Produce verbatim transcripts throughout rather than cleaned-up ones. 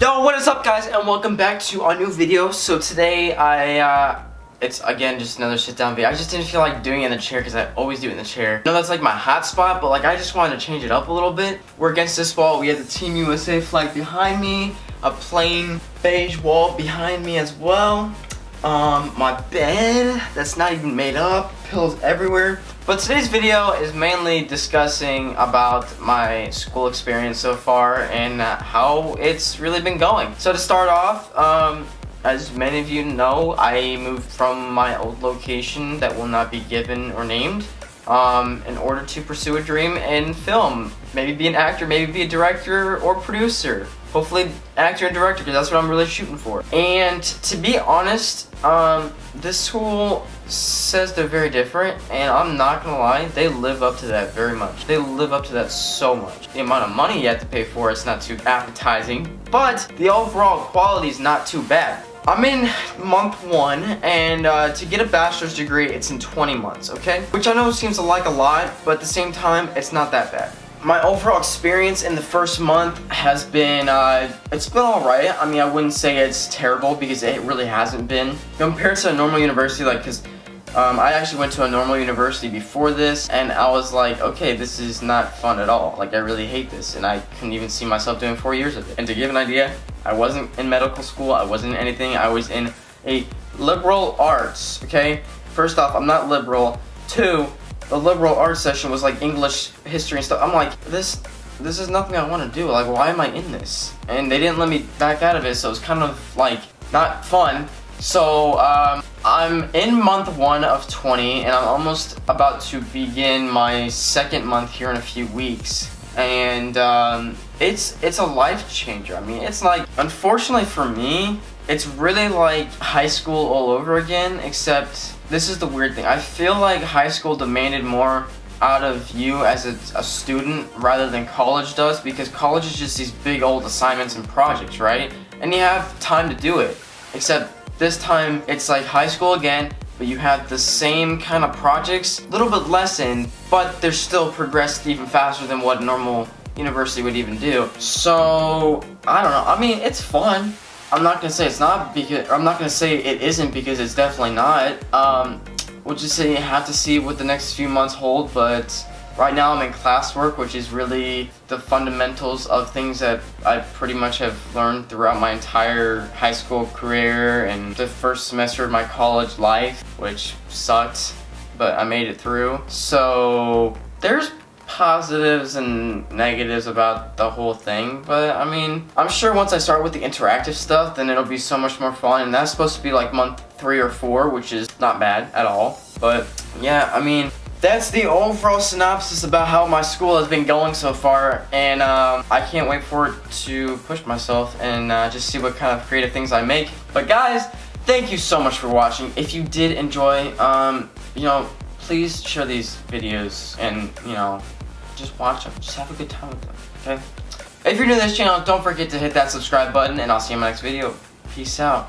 Yo, what is up guys, and welcome back to our new video. So today I, uh, it's again just another sit down video. I just didn't feel like doing it in the chair because I always do it in the chair. I know that's like my hot spot, but like I just wanted to change it up a little bit. We're against this wall. We have the Team U S A flag behind me, a plain beige wall behind me as well. Um, my bed that's not even made up, pillows everywhere. But today's video is mainly discussing about my school experience so far and uh, how it's really been going. So to start off, um, as many of you know, I moved from my old location that will not be given or named um, in order to pursue a dream in film. Maybe be an actor, maybe be a director or producer. Hopefully actor and director, because that's what I'm really shooting for. And to be honest, um, this school says they're very different, and I'm not gonna lie, they live up to that very much. They live up to that so much. The amount of money you have to pay for it's not too appetizing, but the overall quality is not too bad. I'm in month one, and uh, to get a bachelor's degree, it's in twenty months, okay? Which I know seems like a lot, but at the same time, it's not that bad. My overall experience in the first month has been, uh, it's been alright. I mean, I wouldn't say it's terrible because it really hasn't been. Compared to a normal university, like, cause um, I actually went to a normal university before this, and I was like, okay, this is not fun at all. Like, I really hate this, and I couldn't even see myself doing four years of it. And to give an idea, I wasn't in medical school, I wasn't in anything, I was in a liberal arts, okay? First off, I'm not liberal. Two, the liberal arts session was like English, history and stuff. I'm like, this this is nothing I want to do. Like, why am I in this? And they didn't let me back out of it, so it's kind of like not fun. So um, I'm in month one of twenty, and I'm almost about to begin my second month here in a few weeks. And um, it's it's a life changer. I mean, it's like, unfortunately for me, it's really like high school all over again, except this is the weird thing. I feel like high school demanded more out of you as a, a student rather than college does, because college is just these big old assignments and projects, right? And you have time to do it. Except this time it's like high school again, but you have the same kind of projects, a little bit less in, but they're still progressed even faster than what normal university would even do. So, I don't know. I mean, it's fun. I'm not gonna say it's not because I'm not gonna say it isn't, because it's definitely not. Um, we'll just say you have to see what the next few months hold. But right now I'm in classwork, which is really the fundamentals of things that I pretty much have learned throughout my entire high school career and the first semester of my college life, which sucked, but I made it through. So there's positives and negatives about the whole thing, but I mean, I'm sure once I start with the interactive stuff, then it'll be so much more fun. And that's supposed to be like month three or four, which is not bad at all. But yeah, I mean, that's the overall synopsis about how my school has been going so far, and um, I can't wait for it to push myself and uh, just see what kind of creative things I make. But guys, thank you so much for watching. If you did enjoy, um, you know, please share these videos and, you know, just watch them. Just have a good time with them, okay? If you're new to this channel, don't forget to hit that subscribe button, and I'll see you in my next video. Peace out.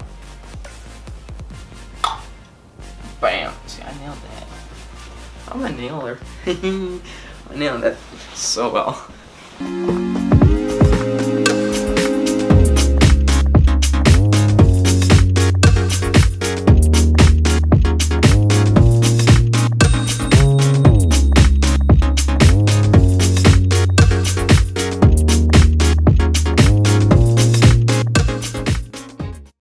Bam. See, I nailed that. I'm a nailer. I nailed that so well.